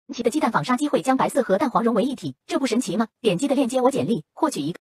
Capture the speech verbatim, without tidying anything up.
神奇的鸡蛋纺纱机会将白色和蛋黄融为一体，这不神奇吗？点击的链接我简历，获取一个。